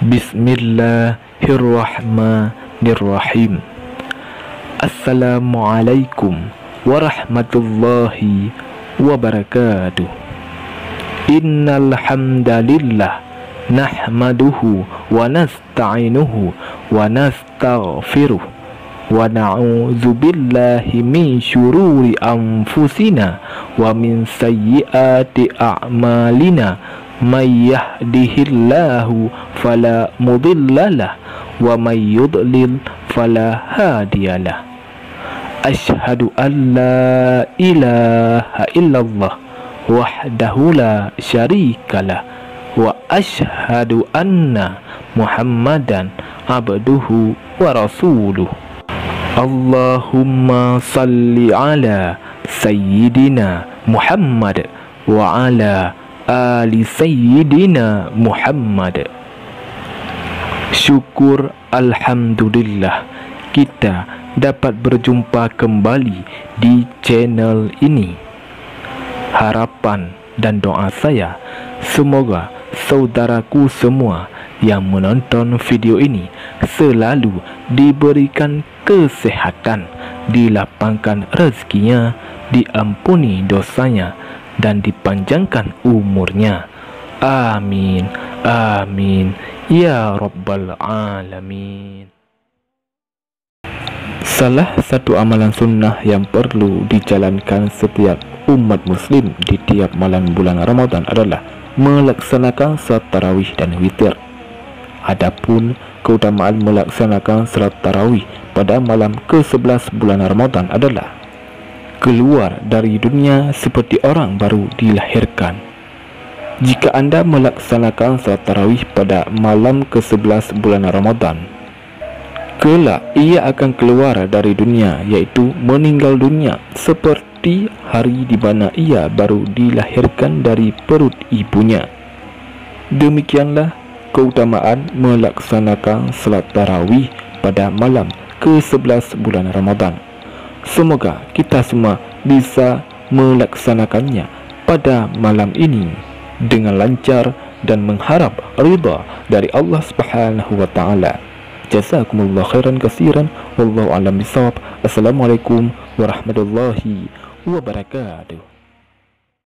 Bismillahirrahmanirrahim. Assalamualaikum warahmatullahi wabarakatuh. Innal hamdalillah nahmaduhu wa nasta'inuhu wa nastaghfiruh wa na'udzu billahi min syururi anfusina wa min sayyiati a'malina. May yahdihillahu fala mudhillalah wa may yudlil fala hadiyalah. Asyhadu an la ilaha illallah wahdahu la syarikalah wa asyhadu anna Muhammadan abduhu wa rasuluh. Allahumma salli ala sayyidina Muhammad wa ala ali sayyidina Muhammad. Syukur alhamdulillah kita dapat berjumpa kembali di channel ini. Harapan dan doa saya, semoga saudaraku semua yang menonton video ini selalu diberikan kesehatan, dilapangkan rezekinya, diampuni dosanya, dan dipanjangkan umurnya. Amin, amin, ya rabbal alamin. Salah satu amalan sunnah yang perlu dijalankan setiap umat muslim di tiap malam bulan Ramadan adalah melaksanakan salat tarawih dan witir. Adapun keutamaan melaksanakan salat tarawih pada malam ke-11 bulan Ramadan adalah keluar dari dunia seperti orang baru dilahirkan. Jika anda melaksanakan salat tarawih pada malam ke-11 bulan Ramadan, kelak ia akan keluar dari dunia, yaitu meninggal dunia seperti hari di mana ia baru dilahirkan dari perut ibunya. Demikianlah keutamaan melaksanakan salat tarawih pada malam ke-11 bulan Ramadan. Semoga kita semua bisa melaksanakannya pada malam ini dengan lancar dan mengharap ridha dari Allah Subhanahu wa taala. Jazakumullah khairan katsiran, wallahu a'lam bishawab. Assalamualaikum warahmatullahi wabarakatuh.